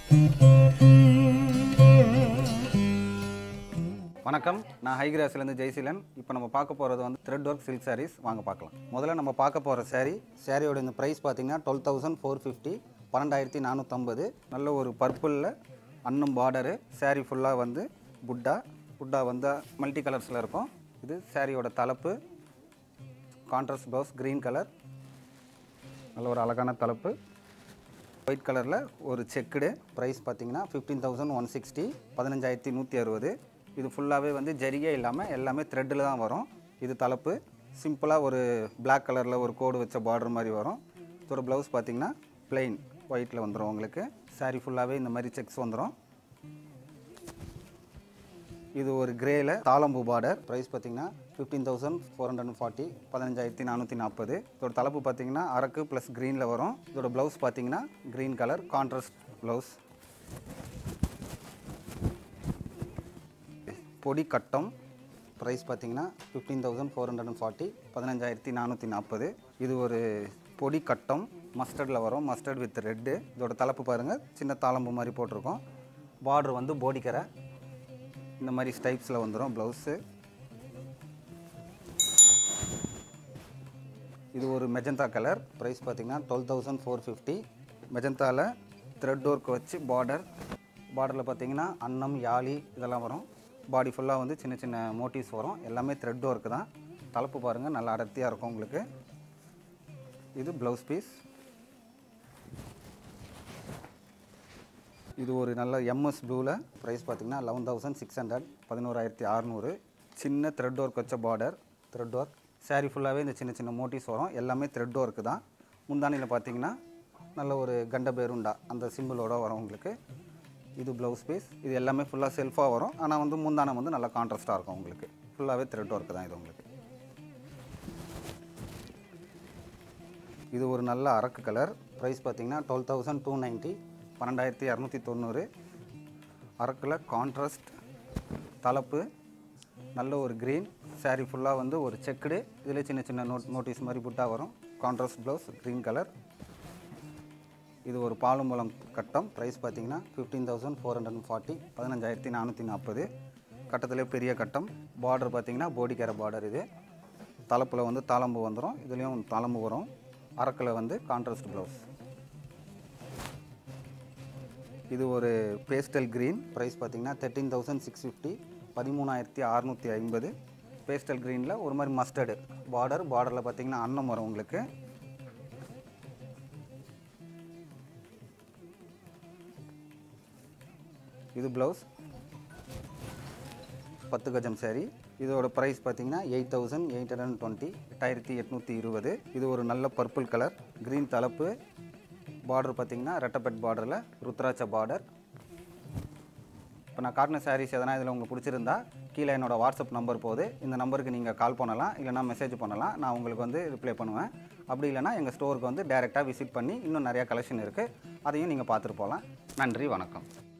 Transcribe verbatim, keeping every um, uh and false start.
வணக்கம், நான் ஹைகிராஸ்லேருந்து ஜெய்சீலன். இப்போ நம்ம பார்க்க போகிறது வந்து த்ரெட் ஒர்க் சில்க் சாரீஸ். வாங்க பார்க்கலாம். முதல்ல நம்ம பார்க்க போகிற சாரீ சாரியோட இந்த ப்ரைஸ் பார்த்தீங்கன்னா டுவெல் தௌசண்ட் ஃபோர் ஃபிஃப்டி பன்னெண்டாயிரத்தி நானூற்றம்பது. நல்ல ஒரு பர்பிளில் அன்னம் பார்டரு. சாரீ ஃபுல்லாக வந்து புட்டா புட்டா வந்து மல்டி கலர்ஸில் இருக்கும். இது சாரியோட தலைப்பு. Contrast blouse green colour. நல்ல ஒரு அழகான தலைப்பு. ஒயிட் கலரில் ஒரு செக்குடு. ப்ரைஸ் பார்த்தீங்கன்னா ஃபிஃப்டீன் தௌசண்ட் ஒன் சிக்ஸ்டி பதினஞ்சாயிரத்தி நூற்றி அறுபது. இது ஃபுல்லாகவே வந்து ஜரிகே இல்லாமல் எல்லாமே த்ரெட்டில் தான் வரும். இது தலைப்பு. சிம்பிளாக ஒரு பிளாக் கலரில் ஒரு கோடு வச்ச பார்டர் மாதிரி வரும். இதோட ப்ளவுஸ் பார்த்திங்கன்னா பிளெயின் ஒயிட்டில் வந்துடும் உங்களுக்கு. சாரீ ஃபுல்லாகவே இந்த மாதிரி செக்ஸ் வந்துடும். இது ஒரு கிரேயில் தாளம்பூ பார்டர். ப்ரைஸ் பார்த்திங்கன்னா fifteen thousand four hundred and forty பதினஞ்சாயிரத்தி நானூற்றி நாற்பது. இதோட தலைப்பு பார்த்திங்கன்னா அரக்கு ப்ளஸ் க்ரீனில் வரும். இதோட ப்ளவுஸ் பார்த்திங்கன்னா க்ரீன் கலர் கான்ட்ராஸ்ட் ப்ளவுஸ். பொடி கட்டம். ப்ரைஸ் பார்த்தீங்கன்னா fifteen thousand four hundred and forty பதினஞ்சாயிரத்தி நானூற்றி நாற்பது. இது ஒரு பொடி கட்டம் மஸ்டர்டில் வரும். Mustard with red. இதோட தலைப்பு பாருங்கள், சின்ன தாளம்பு மாதிரி போட்டிருக்கோம். பார்டர் வந்து போடிக்கரை இந்த மாதிரி ஸ்டைப்ஸில் வந்துடும் ப்ளவுஸு. இது ஒரு மெஜந்தா கலர். ப்ரைஸ் பார்த்தீங்கன்னா டுவெல் தௌசண்ட் ஃபோர் ஃபிஃப்டி. மெஜந்தாவில் த்ரெட் ஒர்க் வச்சு பார்டர். பார்டரில் பார்த்தீங்கன்னா அன்னம் யாழி இதெல்லாம் வரும். பாடி ஃபுல்லாக வந்து சின்ன சின்ன மோட்டிவ்ஸ் வரும். எல்லாமே த்ரெட் ஒர்க்கு தான். தலைப்பு பாருங்கள், நல்லா அடர்த்தியாக இருக்கும் உங்களுக்கு. இது ப்ளவுஸ் பீஸ். இது ஒரு நல்ல எம்எஸ் ப்ளூவில். ப்ரைஸ் பார்த்திங்கன்னா லெவன் தௌசண்ட் சிக்ஸ் ஹண்ட்ரட் பதினோராயிரத்தி அறநூறு. சின்ன த்ரெட் ஒர்க் வச்ச பார்டர். Thread work. சாரீ ஃபுல்லாகவே இந்த சின்ன சின்ன மோட்டிவ்ஸ் வரும். எல்லாமே த்ரெட் ஒர்க்கு தான். முந்தானியில் பார்த்திங்கன்னா நல்ல ஒரு கண்ட பேருண்டா அந்த சிம்பிளோட வரும் உங்களுக்கு. இது ப்ளவுஸ் பீஸ். இது எல்லாமே ஃபுல்லாக செல்ஃபாக வரும். ஆனால் வந்து முந்தானம் வந்து நல்லா கான்ட்ராஸ்ட்டாக இருக்கும் உங்களுக்கு. ஃபுல்லாகவே த்ரெட் ஒர்க்கு தான் இது உங்களுக்கு. இது ஒரு நல்ல அரக்கு கலர். ப்ரைஸ் பார்த்திங்கன்னா டுவெல் தௌசண்ட் டூ நைன்ட்டி பன்னெண்டாயிரத்தி இரநூத்தி தொண்ணூறு. அரக்கில் கான்ட்ராஸ்ட் தலைப்பு. நல்ல ஒரு க்ரீன். சாரீ ஃபுல்லாக வந்து ஒரு செக்குடு. இதில் சின்ன சின்ன நோட் நோட்டீஸ் மாதிரி புட்டாக வரும். Contrast blouse green colour. இது ஒரு பாலும்பழம் கட்டம். ப்ரைஸ் பார்த்தீங்கன்னா fifteen thousand four hundred and forty பதினஞ்சாயிரத்தி நானூற்றி நாற்பது. கட்டத்திலே பெரிய கட்டம். பார்டர் பார்த்தீங்கன்னா போடிக்கரை பார்டர். இது தலைப்பில் வந்து தாளம்பு வந்துடும். இதுலேயும் தாளம்பு வரும். அரக்கில் வந்து கான்ட்ராஸ்ட் ப்ளவுஸ். இது ஒரு பேஸ்டல் க்ரீன். ப்ரைஸ் பார்த்தீங்கன்னா தேர்ட்டீன் தௌசண்ட் சிக்ஸ் ஃபிஃப்டி பதிமூணாயிரத்தி அறநூற்றி ஐம்பது. பேஸ்டல் க்ரீனில் ஒரு மாதிரி மஸ்டர்டு பார்டர். பார்டரில் பார்த்தீங்கன்னா அன்னம் வரும் உங்களுக்கு. இது ப்ளவுஸ். பத்து கஜம் சாரீ. இதோட ப்ரைஸ் பார்த்தீங்கன்னா eight thousand eight hundred and twenty எட்டாயிரத்தி எட்நூற்றி இருபது. இது ஒரு நல்ல பர்பிள் கலர். க்ரீன் தலைப்பு. பார்டர் பார்த்தீங்கன்னா ரெட்டப்பெட் பார்டரில் ருத்ராட்ச பார்டர். இப்போ நான் காட்டின சாரீஸ் எதனா இதில் உங்களுக்கு பிடிச்சிருந்தா கீழே என்னோடய வாட்ஸ்அப் நம்பர் போகுது. இந்த நம்பருக்கு நீங்கள் கால் பண்ணலாம், இல்லைனா மெசேஜ் பண்ணலாம். நான் உங்களுக்கு வந்து ரிப்ளை பண்ணுவேன். அப்படி இல்லைனா எங்கள் ஸ்டோருக்கு வந்து டைரெக்டாக விசிட் பண்ணி இன்னும் நிறையா கலெக்ஷன் இருக்குது, அதையும் நீங்கள் பார்த்துட்டு போகலாம். நன்றி, வணக்கம்.